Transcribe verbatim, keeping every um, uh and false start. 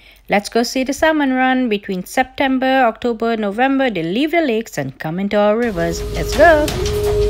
Let's go see the salmon run between September, October, November. They leave the lakes and come into our rivers. Let's go!